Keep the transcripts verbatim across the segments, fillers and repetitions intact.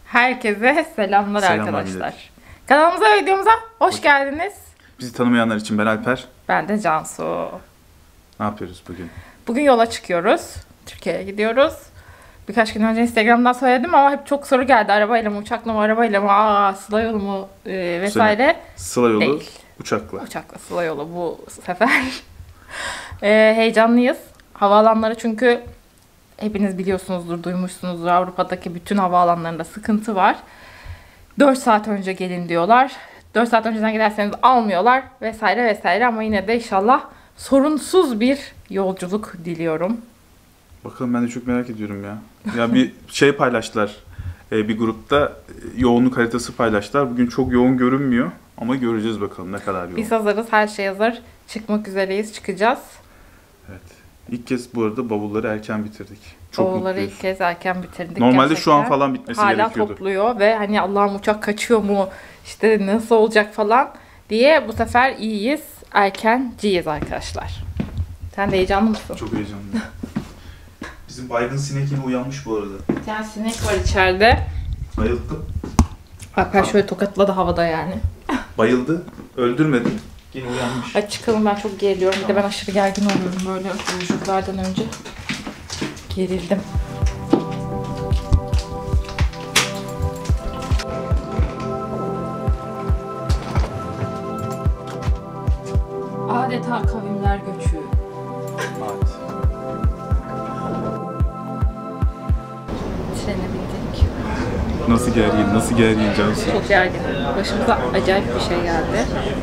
Herkese selamlar, Selamlar arkadaşlar. millet. Kanalımıza ve videomuza hoş, hoş geldiniz. Bizi tanımayanlar için ben Alper. Ben de Cansu. Ne yapıyoruz bugün? Bugün yola çıkıyoruz. Türkiye'ye gidiyoruz. Birkaç gün önce Instagram'dan söyledim ama hep çok soru geldi. Arabayla mı, uçakla mı, arabayla mı, aa, sıla yolu mu e, vesaire. Sıla yolu değil. Uçakla. Uçakla, sıla yolu bu sefer. e, heyecanlıyız. Havaalanları çünkü hepiniz biliyorsunuzdur, duymuşsunuzdur. Avrupa'daki bütün havaalanlarında sıkıntı var. dört saat önce gelin diyorlar. dört saat önceden giderseniz almıyorlar vesaire vesaire ama yine de inşallah sorunsuz bir yolculuk diliyorum. Bakalım, ben de çok merak ediyorum ya. Ya bir şey paylaştılar. Bir grupta yoğunluk haritası paylaştılar. Bugün çok yoğun görünmüyor ama göreceğiz bakalım ne kadar yoğun. Biz hazırız, her şey hazır. Çıkmak üzereyiz, çıkacağız. Evet. İlk kez bu arada bavulları erken bitirdik. Çok Bavulları mutluyuz. ilk kez erken bitirdik. Normalde gerçekten. şu an falan bitmesi Hala gerekiyordu. Hala topluyor ve hani Allah'ım uçak kaçıyor mu, işte nasıl olacak falan diye bu sefer iyiyiz, erkenciyiz arkadaşlar. Sen de heyecanlı mısın? Çok heyecanlıyım. Bizim baygın sinek yine uyanmış bu arada. Bir tane sinek var içeride. Bayıldı. Alper şöyle tokatladı havada yani. Bayıldı. Öldürmedi. Yine uyanmış. Hadi çıkalım, ben çok geriliyorum. Bir de ben aşırı gergin oluyorum böyle yolculuklardan önce. Gerildim. Adeta kavimler göçü. Evet. Trene bindik. Nasıl gergin, nasıl gergin Cansu? Çok gergin. Başımıza acayip bir şey geldi.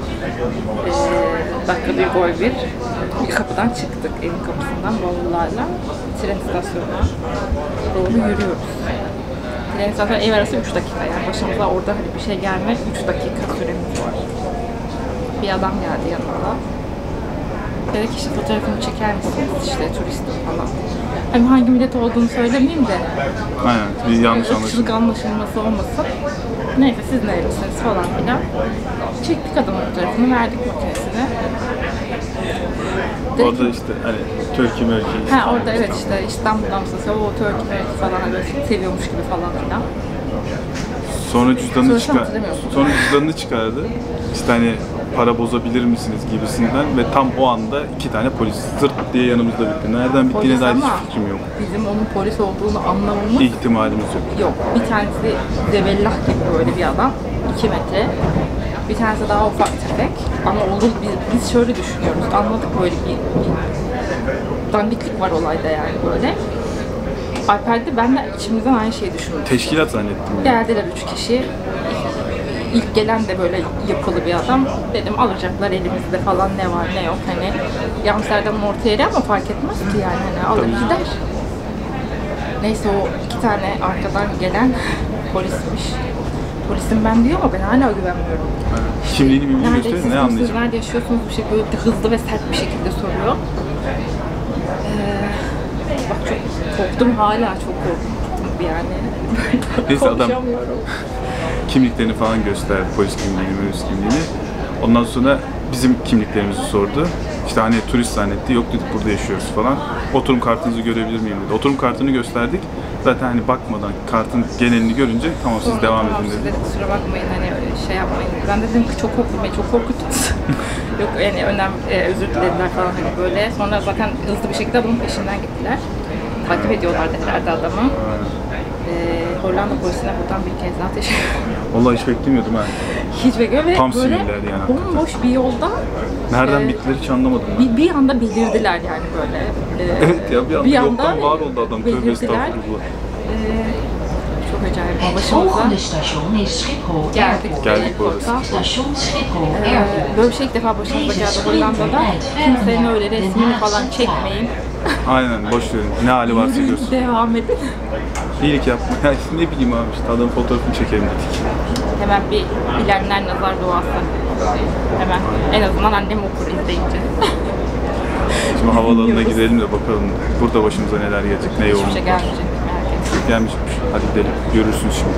Ee, dakika bir gol bir. Bir kapıdan çıktık, evin kapısından bavullarla. Tren istasyonuna doğru yürüyoruz. Tren istasyonu ev arası üç dakika yani. Başımıza orada hani bir şey gelmek üç dakika süremiz var. Bir adam geldi yanımda. Dedi ki işte fotoğrafımı çeker misiniz? İşte turistim falan. Hani hangi millet olduğunu söylemeyeyim de. Aynen, bir yanlış Irkçılık anlaşılma. anlaşılması olmasın. Neyse siz nerelisiniz falan filan. Çektik adamın fotoğrafını, verdik makinesine. Dedi Orada ki, işte hani Türkiye mevki. ha orada evet işte İstanbul'dan mısın? O Türkiye mevki falan hani seviyormuş gibi falan filan. Sonra cüzdanını Sonrasını çıkar. hatırlamıyorsun. Sonra cüzdanını çıkardı. İşte hani para bozabilir misiniz gibisinden ve tam o anda iki tane polis sırt diye yanımızda bitti. Nereden bittiğine Polis dair ama hiçbir fikrim yok. bizim onun polis olduğunu anlamamız İhtimalimiz yok. yok. Bir tanesi zebellah gibi böyle bir adam. iki metre. Bir tanesi daha ufak tefek. Ama olur biz, biz şöyle düşünüyoruz. Anladık böyle bir, bir dandiklik var olayda yani böyle. Alper de ben de içimizden aynı şeyi düşündük. Teşkilat zannettim ya. Geldiler üç kişi. İlk gelen de böyle yapılı bir adam. Dedim alacaklar elimizde falan ne var ne yok hani. Amsterdam'ın orta yeri ama fark etmez ki yani hani alır gider. Neyse o iki tane arkadan gelen polismiş. Polisim ben diyor ama ben hala güvenmiyorum. Evet. Kimliğini bildiğini gösterin, ne Neredesiniz, anlayacağım? nerede yaşıyorsunuz bir şey böyle hızlı ve sert bir şekilde soruyor. Ee, bak çok korktum, hala çok korktum yani. Neyse adam Konuşamıyorum. kimliklerini falan gösterdi, polis kimliğini, polis kimliğini. Ondan sonra bizim kimliklerimizi sordu. İşte hani turist zannetti, yok dedik burada yaşıyoruz falan. Oturum kartınızı görebilir miyim dedi. Oturum kartını gösterdik. Zaten hani bakmadan kartın genelini görünce tamam siz Sonra devam tamam, edin siz dedi. de kusura bakmayın hani öyle şey yapmayın. Ben de dedim ki çok korktum, beni çok korkuttunuz. Yok yani önem, e, özür dilediler falan hani böyle. Sonra zaten hızlı bir şekilde bunun peşinden gittiler. Takip ediyorlardı herhalde adamı. Ee, Hollanda polisine buradan bir kez daha teşekkür ederim. Vallahi hiç beklemiyordum ha. Hiç bekliyor ve Tam böyle sinirlerdi yani hakikaten. bomboş bir yolda Nereden e, bittiler hiç anlamadım ben. bir, bir anda belirdiler yani böyle. Ee, Evet ya bir anda, bir anda yoktan var oldu adam. Tövbe belirdiler. estağfurullah. Ee, çok acayip Het başımıza volgende station is Schiphol geldik. Airport. Geldik bu arada. Airport'a. Station Schiphol Ee, Airport. böyle bir şey ilk defa başımıza geldi Hollanda'da. Kimsenin öyle resmini falan çekmeyin. Aynen boş verin. Ne hali varsa görsün. Devam edin. İyilik yapma. Ya işte ne bileyim abi işte adamın fotoğrafını çekelim dedik. Hemen bir bilenler nazar duası. Hemen. En azından annem okur izleyince. Şimdi havaalanına gidelim de bakalım burada başımıza neler gelecek, ne Hiçbir yoğunluk şey var. gelmeyecek merak etme. Gelmişmiş. Hadi gidelim. Görürsünüz şimdi.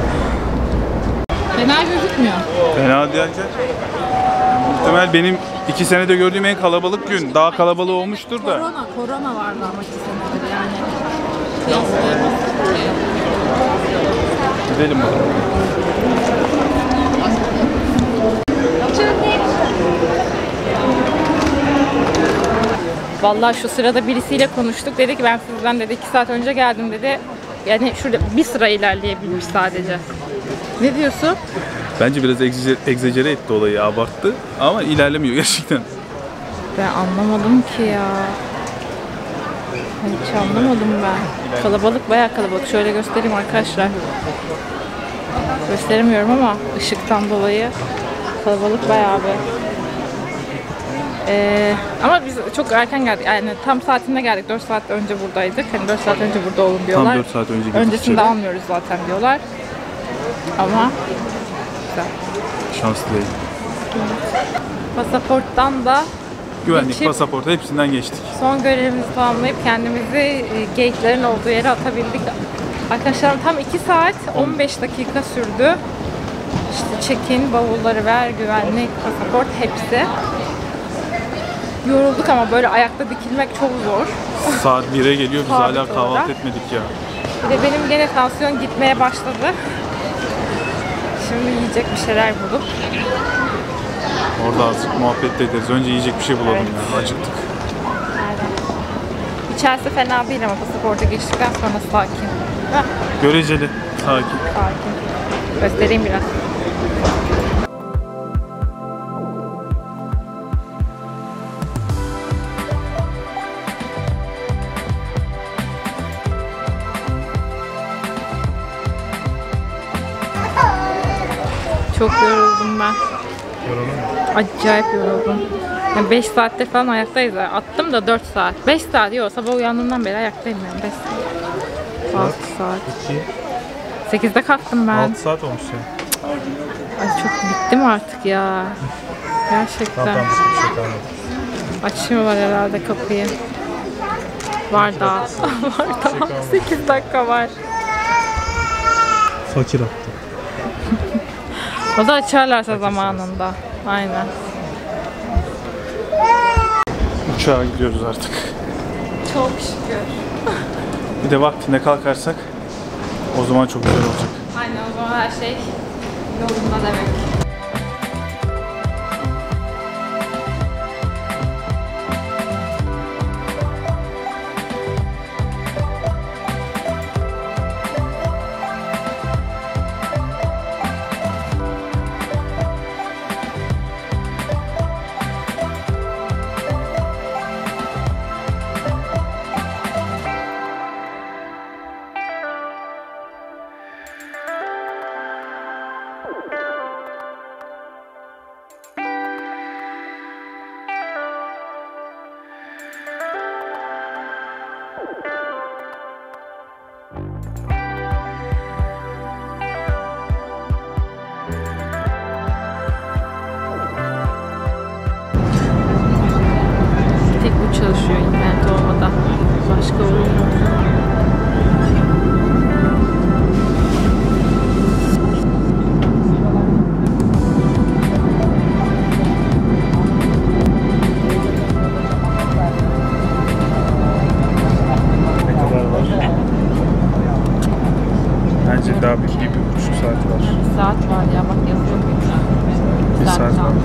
Fena gözükmüyor. Fena derken muhtemel benim iki senede gördüğüm en kalabalık gün. Daha kalabalık olmuştur da. Korona, korona vardı ama iki senedir yani. Kıyaslayamazsın. Bir Gidelim bakalım. Vallahi şu sırada birisiyle konuştuk. Dedi ki ben sizden dedi iki saat önce geldim dedi. Yani şurada bir sıra ilerleyebilmiş sadece. Ne diyorsun? Bence biraz egze- egzecere etti olayı, abarttı. Ama ilerlemiyor gerçekten. Ben anlamadım ki ya. Hiç anlamadım ben. Kalabalık, bayağı kalabalık. Şöyle göstereyim arkadaşlar. Gösteremiyorum ama ışıktan dolayı kalabalık bayağı bir. Ee, ama biz çok erken geldik. Yani tam saatinde geldik. dört saat önce buradaydık. Hani dört saat önce burada olun diyorlar. Tam dört saat önce gittik Öncesinde içeri. almıyoruz zaten diyorlar. Ama güzel. Şanslı değil. Pasaporttan da Güvenlik, geçip pasaport hepsinden geçtik. son görevimizi tamamlayıp kendimizi e, gate'lerin olduğu yere atabildik. Arkadaşlar tam iki saat on beş dakika sürdü. İşte check-in, bavulları ver, güvenlik, pasaport hepsi. Yorulduk ama böyle ayakta dikilmek çok zor. Saat bire geliyor, biz Sabit hala olarak. kahvaltı etmedik ya. Bir de benim gene tansiyon gitmeye başladı. Şimdi yiyecek bir şeyler bulup Orada azıcık muhabbet de ederiz. Önce yiyecek bir şey bulalım Evet. ya, acıktık. İçerisi fena değil ama pasaporta geçtikten sonra sakin. Heh, Göreceli, sakin. sakin. Göstereyim biraz. Çok yoruldum ben. Yoruldun mu? Acayip yoruldum. Yani beş saattir falan ayaktayız. Attım da dört saat. beş saat yok. Sabah uyandığımdan beri ayaktayım yani. beş saat. altı saat. iki, sekizde kalktım ben. altı saat olmuş ya. Ay çok bittim artık ya. Gerçekten. Tamam, bir şey kalmadı. Açmıyorlar herhalde kapıyı. Var daha. Var daha. sekiz dakika var. Fakir attı. O da açarlarsa zamanında. Aynen. Uçağa gidiyoruz artık. Çok şükür. Bir de vaktinde kalkarsak o zaman çok güzel olacak. Aynen, o zaman her şey yolunda demek. Tek bu çalışıyor internet olmadan. Başka olmuyor. Ne kadar var? Bence daha bir, bir, bir buçuk saat var. Bir saat var ya, bak yazıyor. Bir saat kalmış. varmış.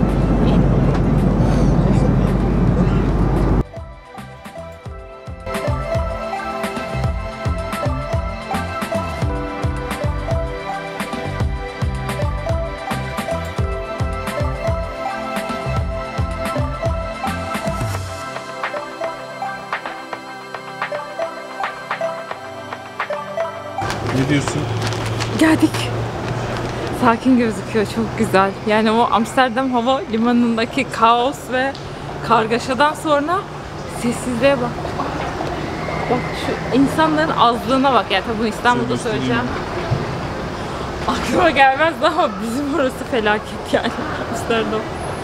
Ne diyorsun? Geldik. Sakin gözüküyor, çok güzel. Yani o Amsterdam hava limanındaki kaos ve kargaşadan sonra sessizliğe bak. Bak şu insanların azlığına bak. Yani tabii bunu İstanbul'da Şöyle göstereyim. söyleyeceğim. Aklıma gelmezdi ama bizim orası felaket yani Amsterdam.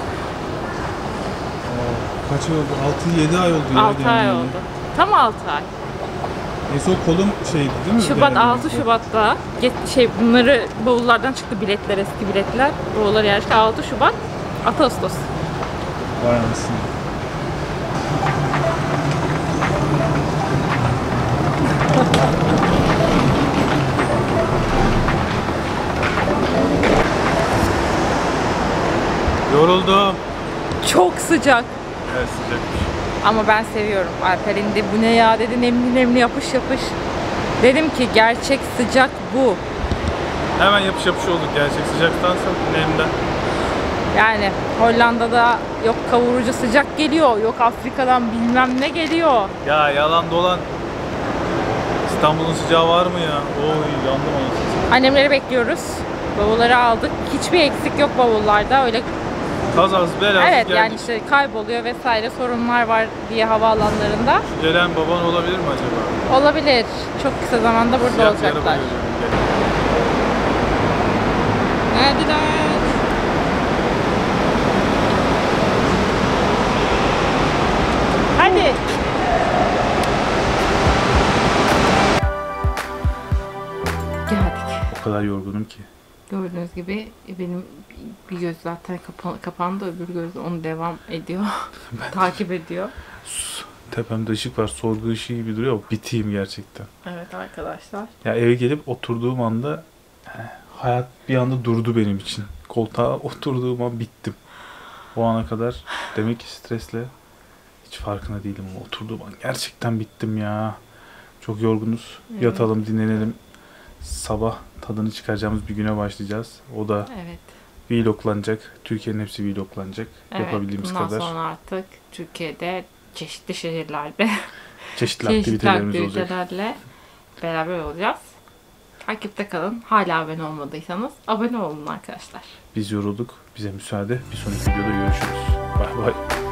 Kaç ay oldu? altı yedi ay oldu ya. altı ay gelmeyeli. oldu. Tam altı ay. En son kolum şeydi değil mi? Şubat, Yani altı Şubat'ta get- şey bunları bavullardan çıktı biletler, eski biletler. Bavulları yerleşti. altı Şubat, altı Ağustos. Vay anasını. Yoruldum. Çok sıcak. Evet sıcakmış. Ama ben seviyorum. Alper indi, bu ne ya dedi, nemli nemli yapış yapış. Dedim ki gerçek sıcak bu. Hemen yapış yapış olduk gerçek sıcaktansa nemden. Yani Hollanda'da yok kavurucu sıcak geliyor, yok Afrika'dan bilmem ne geliyor. Ya yalan dolan. İstanbul'un sıcağı var mı ya? Oy yandım anasını. Annemleri bekliyoruz. Bavulları aldık. Hiçbir eksik yok bavullarda. Öyle Kazaz belasız evet geldik. yani işte kayboluyor vesaire sorunlar var diye havaalanlarında. Şu gelen baban olabilir mi acaba? Olabilir. Çok kısa zamanda burada Siyah bir olacaklar. araba görüyorum. Geldiler. Hadi. Geldik. O kadar yorgunum ki. Gördüğünüz gibi benim bir göz zaten kapa- kapandı, öbür göz onu devam ediyor. Takip ediyor. Tepemde ışık var. Sorgu ışığı gibi duruyor. Biteyim gerçekten. Evet arkadaşlar. Ya eve gelip oturduğum anda eh, hayat bir anda durdu benim için. Koltuğa oturduğum an bittim. O ana kadar demek ki stresle hiç farkında değilim ama oturduğum an gerçekten bittim ya. Çok yorgunuz. Evet. Yatalım, dinlenelim. Sabah tadını çıkaracağımız bir güne başlayacağız. O da Evet. vloglanacak. Türkiye'nin hepsi vloglanacak. Evet. Yapabildiğimiz Bundan kadar. sonra artık Türkiye'de çeşitli şehirlerde Çeşitli, çeşitli aktivitelerimiz olacak. aktivitelerle beraber olacağız. Takipte kalın. Hala abone olmadıysanız abone olun arkadaşlar. Biz yorulduk. Bize müsaade. Bir sonraki videoda görüşürüz. Bay bay.